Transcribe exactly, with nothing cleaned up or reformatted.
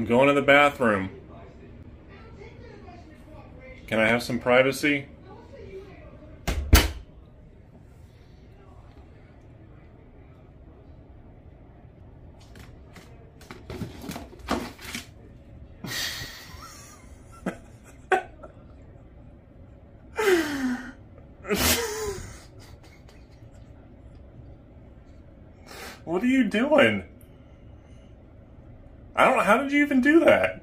I'm going to the bathroom. Can I have some privacy? What are you doing? I don't know. How did you even do that?